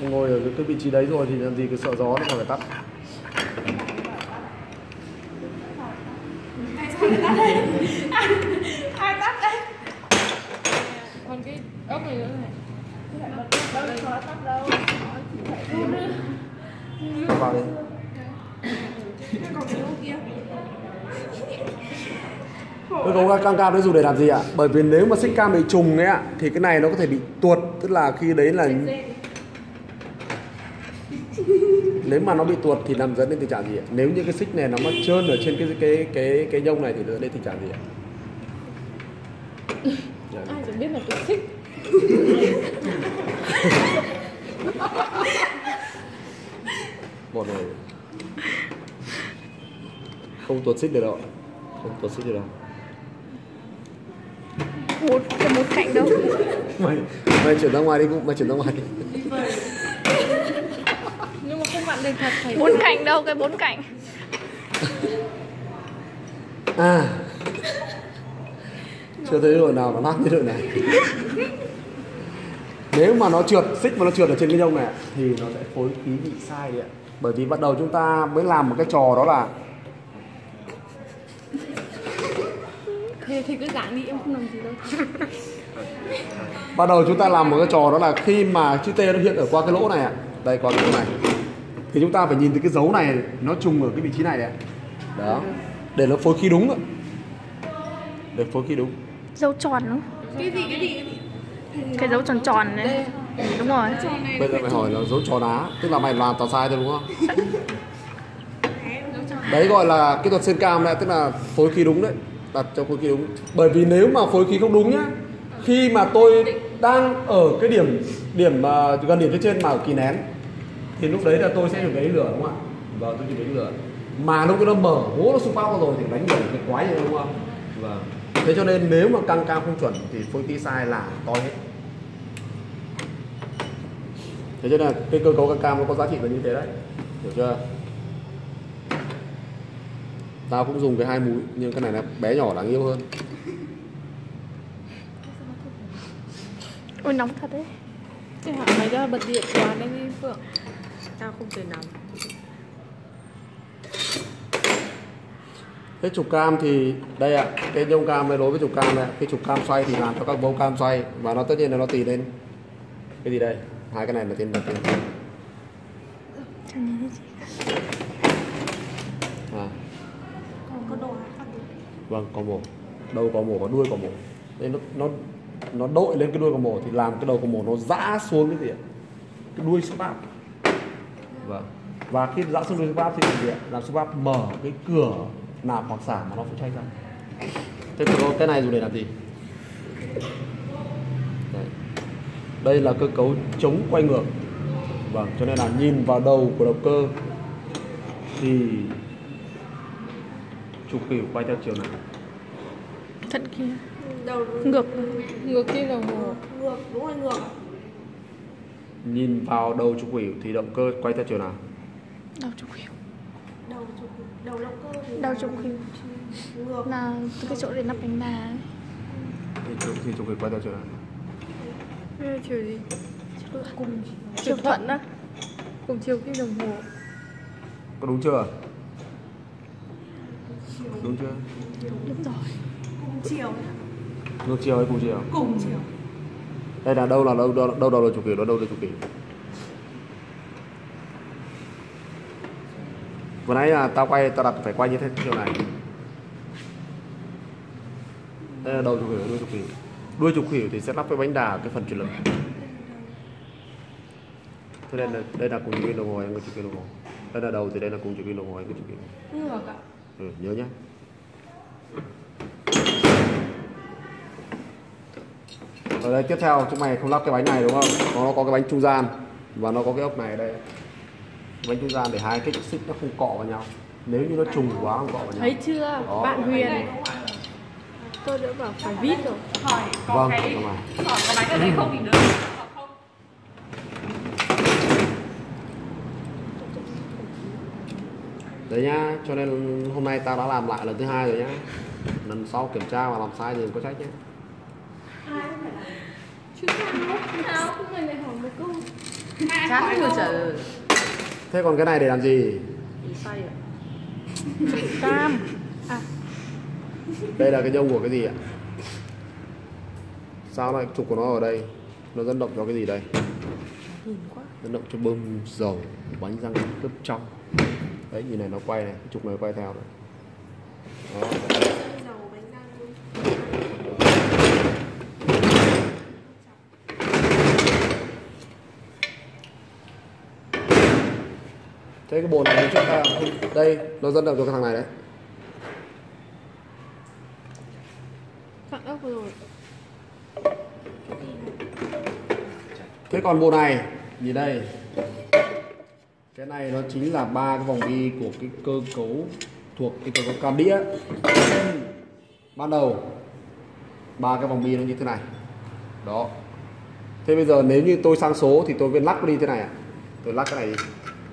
ngồi ở cái vị trí đấy rồi thì làm gì cứ sợ gió nó còn phải tắt. Ai tắt đây? Còn cái ốc này nữa này. Đâu có tắt đâu. Vào đi. Còn cái ốc kia. Cơ cấu cam cam đấy dùng để làm gì ạ? Bởi vì nếu mà xích cam bị trùng ấy ạ thì cái này nó có thể bị tuột, tức là khi đấy là nếu mà nó bị tuột thì làm dẫn đến tình trạng gì ạ? Nếu như cái xích này nó mất trơn ở trên cái nhông này thì dẫn đến tình trạng gì ạ? Ai chẳng biết là cái xích. Bọn này không tuột xích được đâu, không tuột xích được đâu. Một cạnh đâu. Mày chuyển ra ngoài đi, mày chuyển ra ngoài đi. Nhưng mà không vặn được thật phải 4 cạnh đâu, cái 4 cạnh. À, chưa thấy đội nào nó nát như đội này. Nếu mà nó trượt, xích mà nó trượt ở trên cái nhông này thì nó sẽ phối khí bị sai đấy ạ. Bởi vì bắt đầu chúng ta mới làm một cái trò đó là thì cứ giảng đi, em không làm gì đâu. bắt đầu chúng ta làm một cái trò đó là khi mà chữ T nó hiện ở qua cái lỗ này ạ. Đây có cái lỗ này. Thì chúng ta phải nhìn thấy cái dấu này nó trùng ở cái vị trí này đấy ạ. Đó. Để nó phối khí đúng ạ. Để phối khí đúng. Dấu tròn đúng không? Cái gì? Cái dấu tròn tròn này. Đúng rồi. Bây giờ mày hỏi là dấu tròn á, tức là mày làm tao sai thôi đúng không? Đấy gọi là kỹ thuật sơn cam đấy, tức là phối khí đúng đấy, đặt cho phối khí đúng. Bởi vì nếu mà phối khí không đúng nhá, khi mà tôi đang ở cái điểm gần điểm phía trên mà ở kỳ nén thì lúc đấy là tôi sẽ chuẩn bị đánh lửa đúng không ạ? Vâng, tôi chuẩn bị đánh lửa. Mà lúc nó mở hố nó xung phong rồi thì đánh lửa cái quái gì đúng không? Vâng. Thế cho nên nếu mà căng cam không chuẩn thì phối khí sai là to hết. Thế cho nên là cái cơ cấu căng cam nó có giá trị là như thế đấy, hiểu chưa? Tao cũng dùng cái 2 múi nhưng cái này là bé nhỏ đáng yêu hơn. Ôi nóng thật đấy. Thế hả, mày ra bật điện quá đấy đi Phượng. Tao không thể nóng. Cái trục cam thì đây ạ, cái nhông cam này đối với trục cam này, cái trục cam xoay thì làm cho các bông cam xoay và nó tất nhiên là nó tùy lên cái gì đây, hai cái này là tên là tên. À. Có đồ hả? Vâng, có mổ. Đầu có mổ và đuôi có mổ. Đây nó đội lên cái đuôi có mổ thì làm cái đầu có mổ nó giã xuống cái gì ạ? Cái đuôi súp áp. Vâng. Và khi giã xuống đuôi súp áp thì làm gì ạ? Làm súp áp mở cái cửa nạp hoặc xả mà nó phải chay ra. Thế cái này dùng để làm gì? Đây là cơ cấu chống quay ngược. Vâng, cho nên là nhìn vào đầu của động cơ thì trục kỷ quay theo chiều này. Thật kia. Đầu Ngược. ngược kim đồng hồ. Ngược, đúng rồi ngược. Nhìn vào đầu trục kỷ thì động cơ quay theo chiều nào? Đầu trục khuỷu. Đầu động cơ thì Đầu trục khuỷu ngược. là cái chỗ để nắp bánh đà ấy. Thì trục kỷ quay theo chiều nào? Chiều gì? Cùng chiều thuận á. Cùng chiều kim đồng hồ. Có đúng chưa? Đúng chưa? Đúng rồi. Cùng chiều. Ngược chiều hay cùng chiều? Cùng chiều. Đây là đâu là đâu là trục kỷ, đâu là trục kỷ. Vừa nãy là tao đặt phải quay như thế chiều này. Đây là đầu trục kỷ, đuôi trục kỷ. Đuôi trục kỷ thì sẽ lắp với bánh đà cái phần chuyển lực. Thế nên đây là cùng chiều kim đồng hồ hay ngược chiều kim đồng hồ. Đây là đầu thì đây là cùng chiều kim đồng hồ hay ngược chiều kim đồng hồ. Ngược ạ. Ừ, nhớ nhé. Ở đây tiếp theo chúng mày không lắp cái bánh này đúng không? Nó có cái bánh trung gian và nó có cái ốc này ở đây. Bánh trung gian để hai cái xích nó không cọ vào nhau. Nếu như nó trùng quá không cọ vào nhau. Thấy chưa? Đó. Bạn Huyền. Tôi đã bảo phải vít rồi. Hỏi có Vâng, cái đúng rồi. hỏi có bánh ở đây không thì nữa. Không. Đấy nhá, cho nên hôm nay tao đã làm lại lần thứ 2 rồi nhá. Lần sau kiểm tra mà làm sai thì đừng có trách nhé. Chứ sao? Không người lại hỏi một câu. Chán người trời. Thế còn cái này để làm gì? Bị say ạ. Cam. À, Đây là cái nhông của cái gì ạ? Sao lại trục của nó ở đây? Nó dẫn động cho cái gì đây? Nhìn quá. Dẫn động cho bơm dầu bánh răng cấp trong. Đấy, nhìn này nó quay này, cái trục này quay theo này. Đó. Dầu bánh răng. Thế cái bồn này chúng ta đây nó dẫn động cho cái thằng này đấy. Phản ốc rồi. Thế còn bộ này nhìn đây, cái này nó chính là ba cái vòng bi của cái cơ cấu thuộc cái cơ cấu cam đĩa. Ban đầu ba cái vòng bi nó như thế này đó. Thế bây giờ nếu như tôi sang số thì tôi viên lắc nó đi thế này ạ. Tôi lắc cái này đi,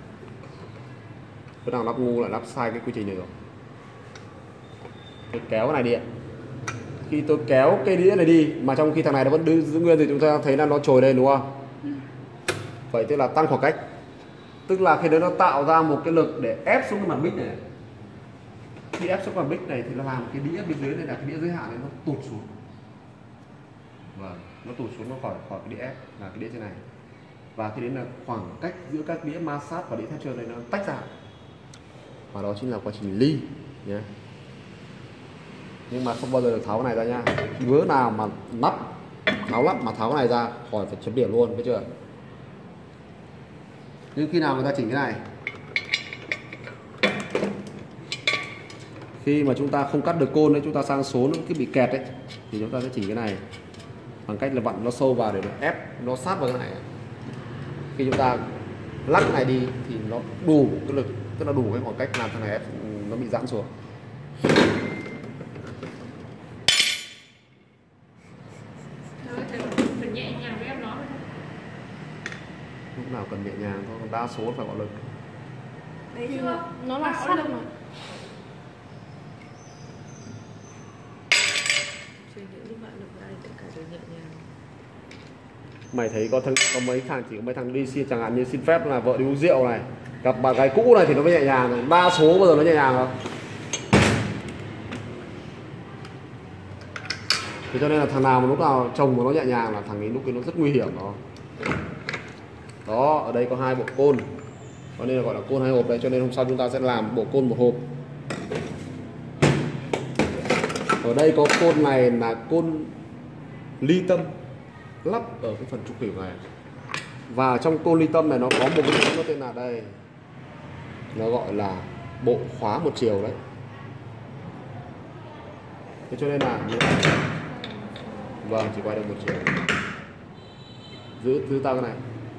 cái nào lắp ngu lại lắp sai cái quy trình này rồi. Tôi kéo cái này đi ạ. Khi tôi kéo cây đĩa này đi mà trong khi thằng này nó vẫn giữ nguyên thì chúng ta thấy là nó trồi lên đúng không? Vậy tức là tăng khoảng cách. Tức là khi đấy nó tạo ra một cái lực để ép xuống cái mặt mic này. Khi ép xuống mặt mic này thì nó làm cái đĩa bên dưới này là cái đĩa giới hạn này nó tụt xuống. Vâng, nó tụt xuống nó khỏi cái đĩa ép là cái đĩa trên này. Và khi đến là khoảng cách giữa các đĩa ma sát và đĩa thép trơn này nó tách ra. Và đó chính là quá trình ly nhé. Nhưng mà không bao giờ được tháo cái này ra nha. Vớ nào mà tháo lắp mà tháo cái này ra khỏi phải chấm điểm luôn, biết chưa? Nhưng khi nào người ta chỉnh cái này, khi mà chúng ta không cắt được côn đấy, chúng ta sang số nó cứ bị kẹt đấy, thì chúng ta sẽ chỉnh cái này bằng cách là vặn nó sâu vào để nó ép nó sát vào cái này. Khi chúng ta lắc cái này đi thì nó đủ cái lực, tức là đủ cái khoảng cách làm thằng này ép nó bị giãn xuống. Phải nhẹ nhàng với em nó. Lúc nào cần nhẹ nhàng thôi, đa số phải có lực. Đấy chưa? nó là sắt mà. Suy nghĩ lúc bạn lực ra thì tất cả đều nhẹ nhàng. Mày thấy có mấy thằng, chỉ có mấy thằng đi xin, chẳng hạn như xin phép là vợ đi uống rượu này, gặp bạn gái cũ này thì nó mới nhẹ nhàng rồi. Đa số bao giờ nó nhẹ nhàng không? Thế cho nên là thằng nào mà lúc nào chồng mà nó nhẹ nhàng là thằng ấy lúc ấy nó rất nguy hiểm đó. Đó, ở đây có hai bộ côn, cho nên là gọi là côn hai hộp đây. Cho nên hôm sau chúng ta sẽ làm bộ côn một hộp. Ở đây có côn này là côn ly tâm lắp ở cái phần trục tiểu này. Và trong côn ly tâm này nó có một cái chữ nó tên là đây, nó gọi là bộ khóa một chiều đấy. Thế cho nên là vâng, chỉ quay được một chiều. Giữ ta cái này,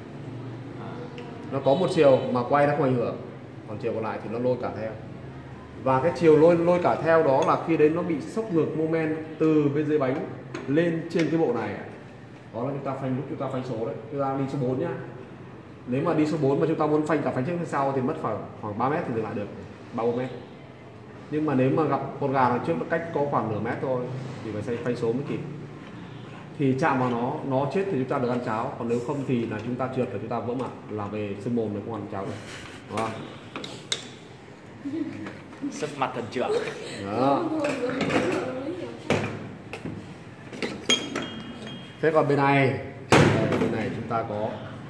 nó có một chiều mà quay nó không ảnh hưởng, còn chiều còn lại thì nó lôi cả theo. Và cái chiều lôi cả theo đó là khi đến nó bị sốc ngược moment từ bên dưới bánh lên trên cái bộ này. Đó là chúng ta phanh, lúc chúng ta phanh số đấy, chúng ta đi số 4 nhá. Nếu mà đi số 4 mà chúng ta muốn phanh cả phanh trước phanh sau thì mất khoảng 3 mét thì dừng lại được, 3-4 mét. Nhưng mà nếu mà gặp con gà đằng trước nó cách có khoảng nửa mét thôi thì phải phanh số mới kịp. Thì chạm vào nó chết thì chúng ta được ăn cháo, còn nếu không thì là chúng ta trượt và chúng ta vỡ mặt, là về xương mồm này không ăn cháo được. Đúng không? Sức mặt thần trưởng. Đó. Thế còn bên này, bên này chúng ta có,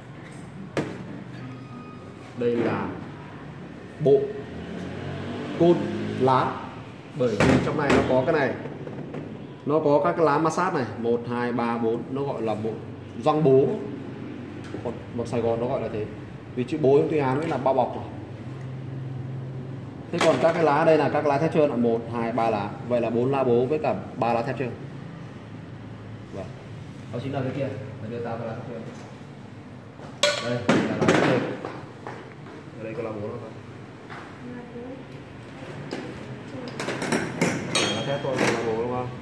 đây là bộ côn lá, bởi vì trong này nó có cái này, nó có các cái lá ma sát này 1, 2, 3, 4, nó gọi là bộ răng bố, còn một Sài Gòn nó gọi là thế, vì chữ bố trong tiếng Hán ấy là bao bọc rồi. Thế còn các cái lá đây là các lá thép trơn là 1, 2, 3 lá, vậy là 4 lá bố với cả 3 lá thép trơn. Vâng, đó chính là cái kia, để đưa tao cái lá thép trơn. Đây là lá thép trơn, ở đây có lá bố nó thôi. Lá thép thôi, lá bố đúng không?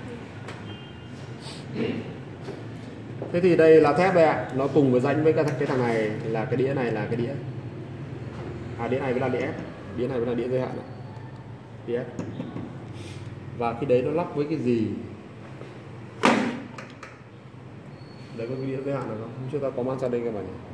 Thế thì đây là thép đây ạ, nó cùng với rãnh với cái thằng này là cái đĩa này là cái đĩa. Đĩa này với là đĩa ép, đĩa này với là đĩa giới hạn ạ. Đĩa ép. Và khi đấy nó lắp với cái gì? Đấy có cái đĩa giới hạn được không? Chúng ta có mang ra đây các bạn nhỉ?